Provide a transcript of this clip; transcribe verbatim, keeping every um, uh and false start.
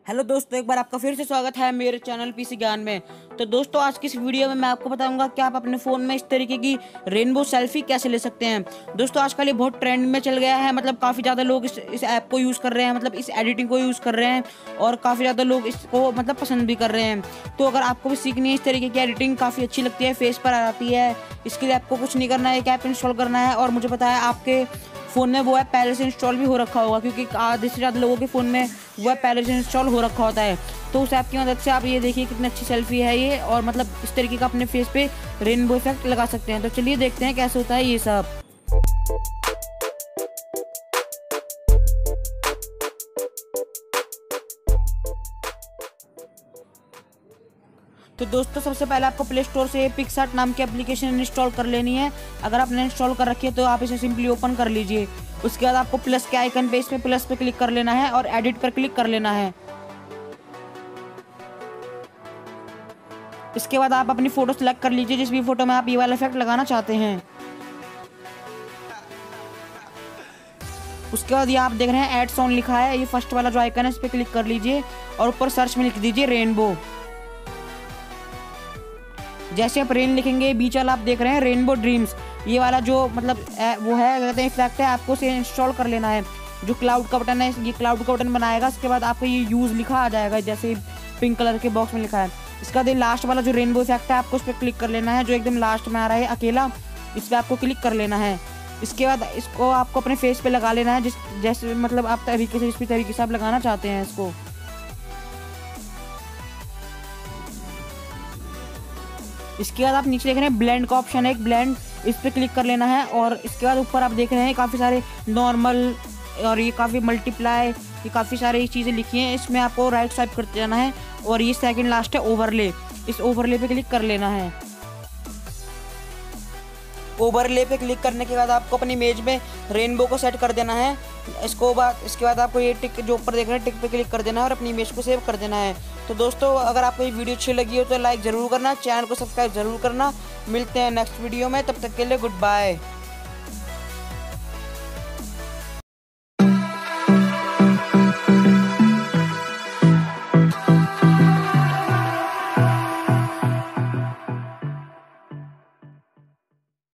Hello दोस्तों, एक बार आपका फिर से स्वागत है मेरे चैनल पीसी ज्ञान में। तो दोस्तों, आज की इस वीडियो में मैं आपको बताऊंगा कि आप अपने फ़ोन में इस तरीके की रेनबो सेल्फी कैसे ले सकते हैं। दोस्तों, आजकल ये बहुत ट्रेंड में चल गया है, मतलब काफ़ी ज़्यादा लोग इस इस ऐप को यूज़ कर रहे हैं, मतलब इस एडिटिंग को यूज़ कर रहे हैं और काफ़ी ज़्यादा लोग इसको मतलब पसंद भी कर रहे हैं। तो अगर आपको भी सीखनी है इस तरीके की एडिटिंग, काफ़ी अच्छी लगती है, फेस पर आती है, इसके लिए आपको कुछ नहीं करना है, एक ऐप इंस्टॉल करना है। और मुझे पता है आपके फ़ोन में वो ऐप पहले से इंस्टॉल भी हो रखा होगा, क्योंकि आधे से ज़्यादा लोगों के फ़ोन में वो ऐप पहले से इंस्टॉल हो रखा होता है। तो उस ऐप की मदद से आप ये देखिए कितनी अच्छी सेल्फी है ये, और मतलब इस तरीके का अपने फेस पे रेनबो इफेक्ट लगा सकते हैं। तो चलिए देखते हैं कैसे होता है ये सब। तो दोस्तों, सबसे पहले आपको प्ले स्टोर से पिक्सआर्ट नाम की एप्लीकेशन इंस्टॉल कर लेनी है। अगर आपने इंस्टॉल कर रखी है तो आप इसे सिंपली ओपन कर लीजिए। उसके बाद आपको प्लस के आइकन पे, इस पे प्लस पे क्लिक कर लेना है और एडिट पर क्लिक कर लेना है। इसके बाद आप अपनी फ़ोटो सेलेक्ट कर लीजिए, जिस भी फोटो में आप ये वाला इफेक्ट लगाना चाहते हैं। उसके बाद ये आप देख रहे हैं ऐड सॉन्ग लिखा है, ये फर्स्ट वाला जो आइकन है इस पर क्लिक कर लीजिए और ऊपर सर्च में लिख दीजिए रेनबो। जैसे आप रेन लिखेंगे, बीच वाला आप देख रहे हैं रेनबो ड्रीम्स, ये वाला जो मतलब वो है, कहते हैं इफेक्ट है, आपको इसे इंस्टॉल कर लेना है। जो क्लाउड का बटन है, ये क्लाउड का बटन बनाएगा। इसके बाद आपको ये यूज़ लिखा आ जाएगा, जैसे पिंक कलर के बॉक्स में लिखा है। इसका बाद लास्ट वाला जो रेनबो इफेक्ट है, आपको उस पर क्लिक कर लेना है, जो एकदम लास्ट में आ रहा है अकेला, इस पर आपको क्लिक कर लेना है। इसके बाद इसको आपको अपने फेस पे लगा लेना है, जिस जैसे मतलब आप तरीके से, इस भी तरीके से आप लगाना चाहते हैं इसको। इसके बाद आप नीचे देख रहे हैं ब्लेंड का ऑप्शन है, एक ब्लेंड, इस पर क्लिक कर लेना है। और इसके बाद ऊपर आप देख रहे हैं काफ़ी सारे नॉर्मल और ये काफ़ी मल्टीप्लाई, ये काफ़ी सारी चीज़ें लिखी हैं, इसमें आपको राइट स्वाइप करते जाना है। और ये सेकंड लास्ट है ओवरले, इस ओवरले पे क्लिक कर लेना है। ओवरले पे क्लिक करने के बाद आपको अपनी इमेज में रेनबो को सेट कर देना है। इसको बाद इसके बाद आपको ये टिक जो ऊपर देख रहे हैं, टिक पे क्लिक कर देना है और अपनी इमेज को सेव कर देना है। तो दोस्तों, अगर आपको ये वीडियो अच्छी लगी हो तो लाइक ज़रूर करना, चैनल को सब्सक्राइब ज़रूर करना। मिलते हैं नेक्स्ट वीडियो में, तब तक के लिए गुड बाय।